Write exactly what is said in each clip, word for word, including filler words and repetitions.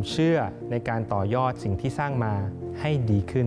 เชื่อในการต่อยอดสิ่งที่สร้างมาให้ดีขึ้น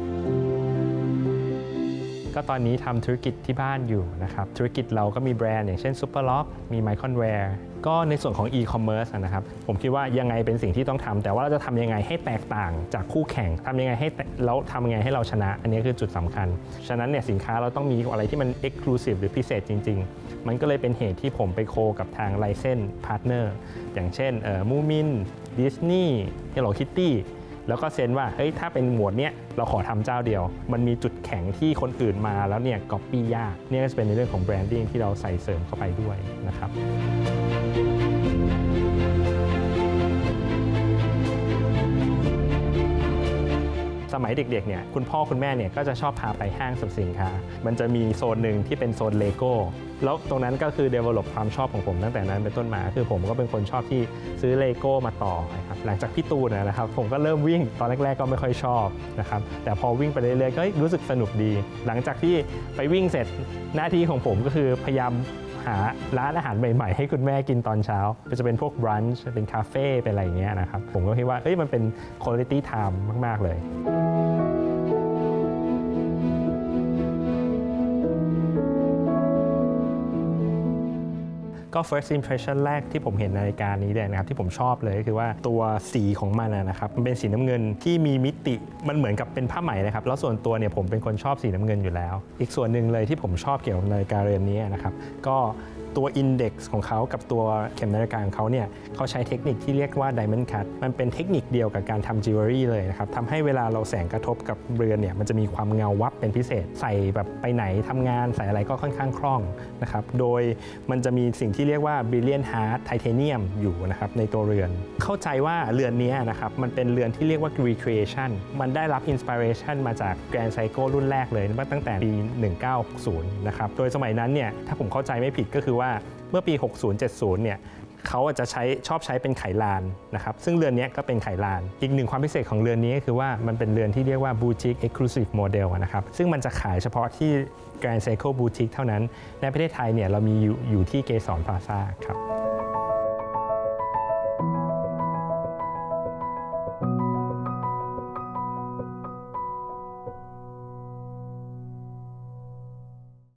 ก็ตอนนี้ทำธุรกิจที่บ้านอยู่นะครับธุรกิจเราก็มีแบรนด์อย่างเช่น Superlock มี Micronware ก็ในส่วนของ e-commerce นะครับผมคิดว่ายังไงเป็นสิ่งที่ต้องทำแต่ว่าเราจะทำยังไงให้แตกต่างจากคู่แข่งทำยังไงให้แล้วทำยังไงให้เราชนะอันนี้คือจุดสำคัญฉะนั้นเนี่ยสินค้าเราต้องมีอะไรที่มัน exclusive หรือพิเศษจริงๆมันก็เลยเป็นเหตุที่ผมไปโคกับทาง license partner อย่างเช่นเอ่อ Moomin Disney Hello Kittyแล้วก็เซ็นว่าเฮ้ยถ้าเป็นหมวดเนี้ยเราขอทำเจ้าเดียวมันมีจุดแข็งที่คนอื่นมาแล้วเนี่ยก๊อปปี้ยากนี่ก็จะเป็นในเรื่องของแบรนดิ้งที่เราใส่เสริมเข้าไปด้วยนะครับสมัยเด็กๆเนี่ยคุณพ่อคุณแม่เนี่ยก็จะชอบพาไปห้างสรรพสินค้ามันจะมีโซนหนึ่งที่เป็นโซนเลโก้แล้วตรงนั้นก็คือ develop ความชอบของผมตั้งแต่นั้นเป็นต้นมาคือผมก็เป็นคนชอบที่ซื้อเลโก้มาต่อนะครับหลังจากพี่ตูนนะครับผมก็เริ่มวิ่งตอนแรกๆก็ไม่ค่อยชอบนะครับแต่พอวิ่งไปเรื่อยๆก็รู้สึกสนุกดีหลังจากที่ไปวิ่งเสร็จหน้าที่ของผมก็คือพยายามหาร้านอาหารใหม่ๆให้คุณแม่กินตอนเช้าก็จะเป็นพวกบรันช์เป็นคาเฟ่เป็นอะไรอย่างเงี้ยนะครับผมก็คิดว่าเอ้ยมันเป็น quality time มากๆเลยก็ first impression แรกที่ผมเห็นนาฬิกานี้เลยนะครับที่ผมชอบเลยก็คือว่าตัวสีของมันนะครับมันเป็นสีน้ำเงินที่มีมิติมันเหมือนกับเป็นผ้าไหมนะครับแล้วส่วนตัวเนี่ยผมเป็นคนชอบสีน้ำเงินอยู่แล้วอีกส่วนหนึ่งเลยที่ผมชอบเกี่ยวกับนาฬิกาเรือนนี้นะครับก็ตัว index ของเขากับตัวเข็มนาฬิกาของเขาเนี่ยเขาใช้เทคนิคที่เรียกว่า diamond cut มันเป็นเทคนิคเดียวกับการทำ jewelry เลยนะครับทำให้เวลาเราแสงกระทบกับเรือนเนี่ยมันจะมีความเงาวับเป็นพิเศษใส่แบบไปไหนทำงานใส่อะไรก็ค่อนข้างคล่องนะครับโดยมันจะมีสิ่งที่เรียกว่า brilliant heart titanium อยู่นะครับในตัวเรือนเข้าใจว่าเรือนนี้นะครับมันเป็นเรือนที่เรียกว่า recreation มันได้รับ inspiration มาจาก Grand Seiko รุ่นแรกเลยตั้งแต่ปีหนึ่งเก้าหกศูนย์นะครับโดยสมัยนั้นเนี่ยถ้าผมเข้าใจไม่ผิดก็คือว่าเมื่อปีหกศูนย์ เจ็ดศูนย์เนี่ยเขาอาจจะใช้ชอบใช้เป็นไขลานนะครับซึ่งเรือนนี้ก็เป็นไขลานอีกหนึ่งความพิเศษของเรือนนี้ก็คือว่ามันเป็นเรือนที่เรียกว่า Boutique Exclusive Model นะครับซึ่งมันจะขายเฉพาะที่ Grand Seiko Boutique เท่านั้นในประเทศไทยเนี่ยเรามีอยู่ที่เกสรพลาซ่าครับ